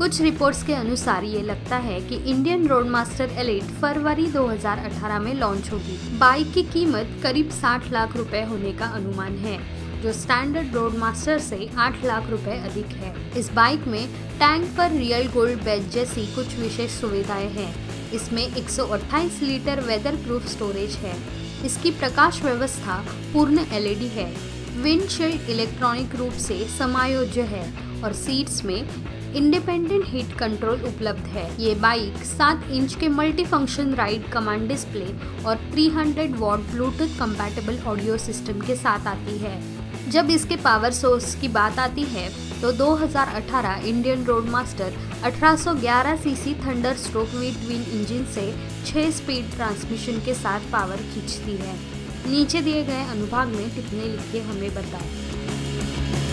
कुछ रिपोर्ट्स के अनुसार ये लगता है कि इंडियन रोडमास्टर एलिट फरवरी 2018 में लॉन्च होगी। बाइक की कीमत करीब 60 लाख रुपए होने का अनुमान है, जो स्टैंडर्ड रोडमास्टर से 8 लाख रुपए अधिक है। इस बाइक में टैंक पर रियल गोल्ड बैज जैसी कुछ विशेष सुविधाएं हैं। इसमें 128 लीटर वेदर प्रूफ स्टोरेज है। इसकी प्रकाश व्यवस्था पूर्ण LED है। विंडशील्ड इलेक्ट्रॉनिक रूप से समायोज्य है और सीट्स में इंडिपेंडेंट हीट कंट्रोल उपलब्ध है। ये बाइक 7 इंच के multi function ride command display और 300 watt bluetooth compatible audio system के साथ आती है। जब इसके पावर सोर्स की बात आती है तो 2018 Indian Roadmaster 1811 CC thunder stroke V twin engine से 6 स्पीड ट्रांसमिशन के साथ पावर खींचती है। नीचे दिए गए अनुभाग में टिप्पणी लिख के हमें बताएं।